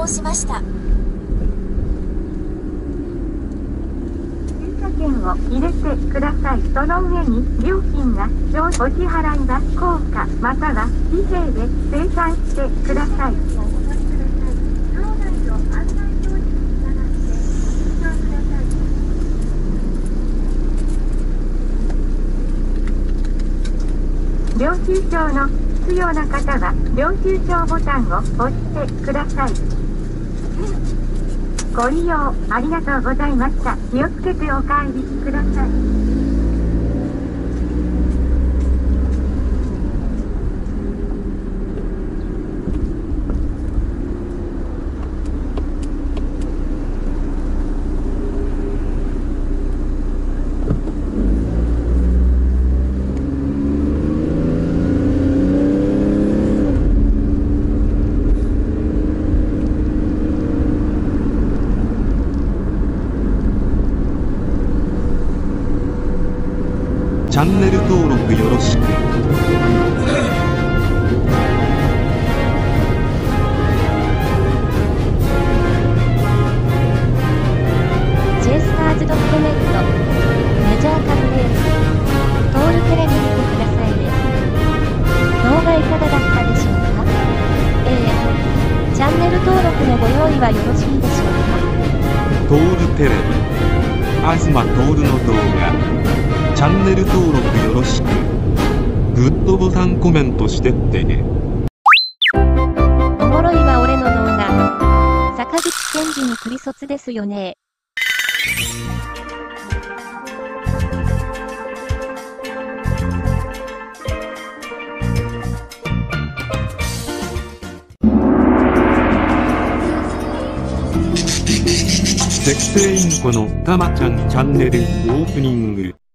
しました。 駐車券を入れてください。その上に料金がお支払いは硬貨または紙幣で精算してください。領収証の必要な方は領収証ボタンを押してください。ご利用ありがとうございました。気をつけてお帰りください。 チャンネル登録よろしく。 ジェイスターズドットネットメジャーカルレーストールテレビ見てくださいね。動画いかがだったでしょうか。チャンネル登録のご用意はよろしいでしょうか。 トールテレビ東トールの動画チャンネル登録よろしく。グッドボタンコメントしてってね。 おもろいわ俺の動画。坂口健二にクリソツですよね。 セクセインコのたまちゃんチャンネルオープニング。